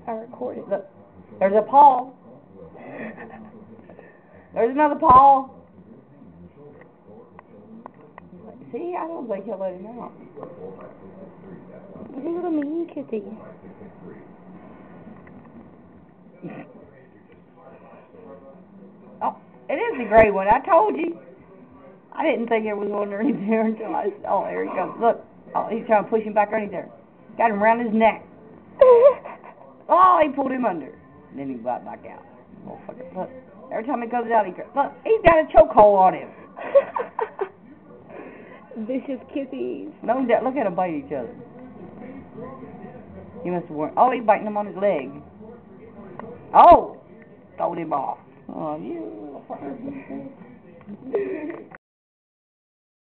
I recorded. Look, there's a paw. There's another paw. See, I don't think he'll let him out. He's a little mean kitty. Oh, it is the gray one. I told you. I didn't think there was one underneath there until I. Oh, there he goes. Look. Oh, he's trying to push him back underneath there. Got him around his neck. Oh, he pulled him under. And then he got back out. Oh, fuck it. Look. Every time he goes out, he goes. Look, he's got a chokehold on him. Vicious kitties. No, look at them bite each other. He must have worn. Oh, he's biting him on his leg. Oh, told him off. Oh, you.